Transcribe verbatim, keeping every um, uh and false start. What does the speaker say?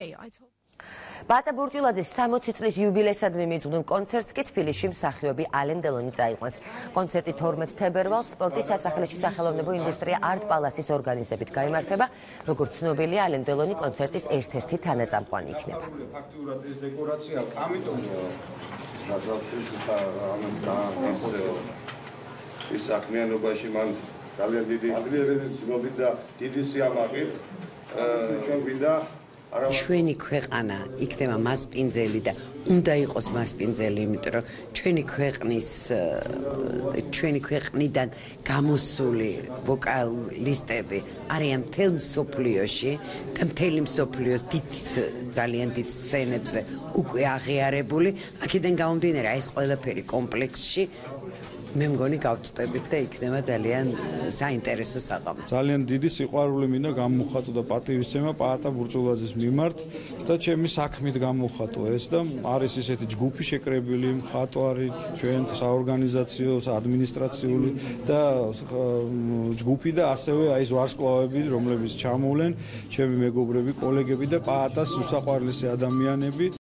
ბატა ბურჭულაძის სამოცი წლის იუბილეისადმი მიძღვნილ კონცერტს კი თბილისში მსახიობი ალენ დელონი წაიყვანს. კონცერტი თორმეტ თებერვალს სპორტის სასახლეში სახელოვნებო ინდუსტრია არტ პალასის ორგანიზებით გაიმართება. როგორც ცნობილია, ალენ დელონი კონცერტის ერთ-ერთი თანაწამყვანი იქნება. ფაქტურად ეს დეკორაცია, ამიტომ გასაწყის ამას ის საქმიანობაში მან ძალიან დიდი ადრიელების ცნობით და დიდი სიამაყით ჩვენ გვინდა ჩვენი ქვეყანა იქნება მასპინძელი და უნდა იყოს მასპინძელი, იმიტომ რომ ჩვენი ქვეყნის ჩვენი ქვეყნიდან გამოსული ვოკალისტები არიან მთელ მსოფლიოში და მთელი მსოფლიოს დიდ ძალიან დიდ სცენებზე უკვე აღიარებული. აქედან გამომდინარე, ეს ყველაფერი კომპლექსში მე მგონი გავწვდებით და იქნება ძალიან საინტერესო საღამო. ძალიან დიდი სიყვარული მინდა გამოვხატო და პატივისცემა პაატა ბურჭულაძის მიმართ და ჩემი საქმით გამოვხატო ეს და არის ისეთი ჯგუფი შეკრებილი მხატვარი, ჩვენ საორგანიზაციო, ადმინისტრაციული და ჯგუფი და ასევე აი ეს ვარსკვლავები, რომლებიც ჩამოვლენ, ჩემი მეგობრები, კოლეგები და პაატას უსაყვარლესი ადამიანები.